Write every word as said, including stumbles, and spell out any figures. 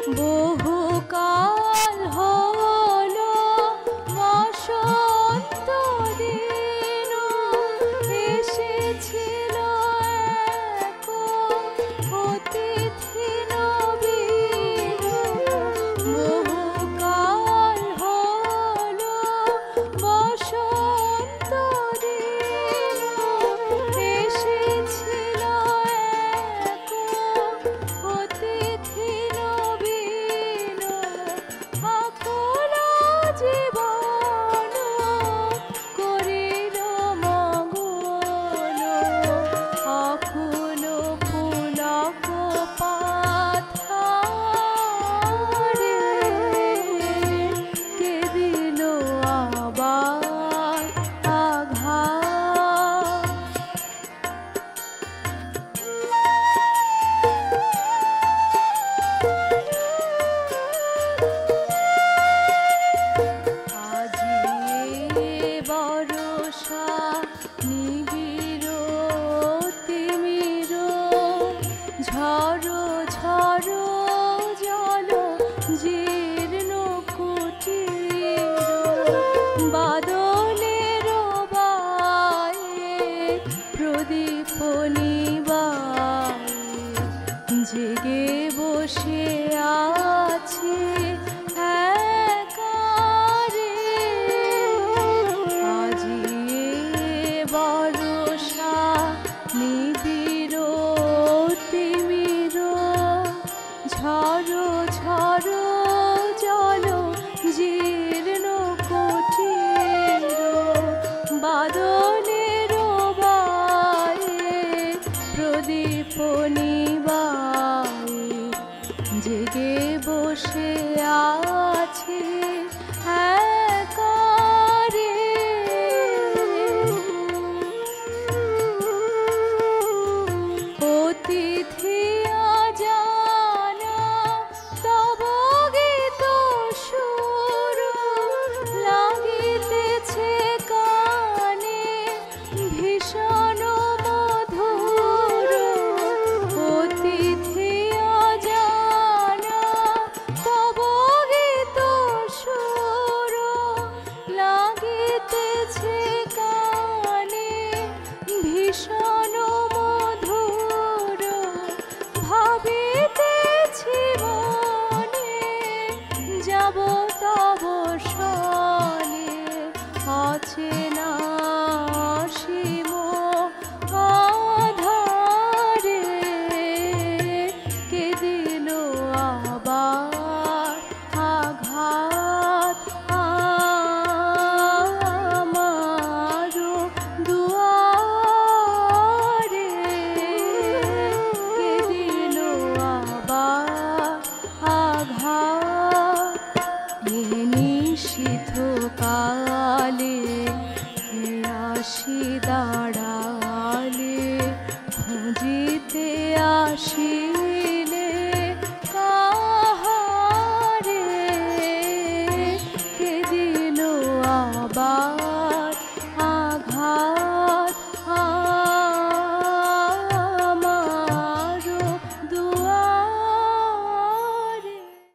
বহুকাল হলো বসন্ত দিন এসেছিল এক অতিথি নবীন। বহুকাল হলো বসন্ত দিন এসেছিল এক অতিথি নবীন। আকুল জীবন করিল মঙ্গল, আকুল পুলক পাথারে কে দিল আবার আঘাত। আজি বরষা নিবিড় তিমির ঝড় ঝড় জল জীর্ণ কুটির। বাদলের বায়ে প্রদীপ নিবায়ে জেগে বসে আছি একারে। আজি বরষা নিবিড় তিমির ঝড় ঝড় জল জীর্ণ কুটির। বাদলের বায়ে প্রদীপ নিবায়ে জেগে বসে আছি।